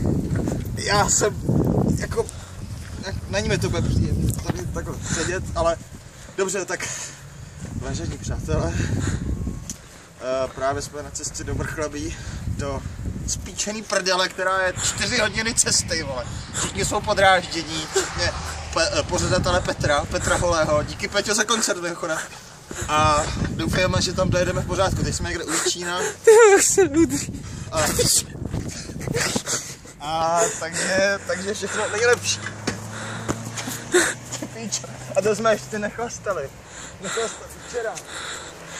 Já jsem jako, není mi to bude příjemné tady takhle sedět, ale dobře, tak vážení přátelé, právě jsme na cestě do Vrchlabí, do spíčený prdele, která je 4 hodiny cesty, vole. Všichni jsou podráždění, včetně pořadatele Petra Holého. Díky Peťo za koncert mimochodem. A doufáme, že tam dojedeme v pořádku. Teď jsme někde u Čína. A takže všechno nejlepší. A to jsme ještě nechlastali. Nechlastali včera.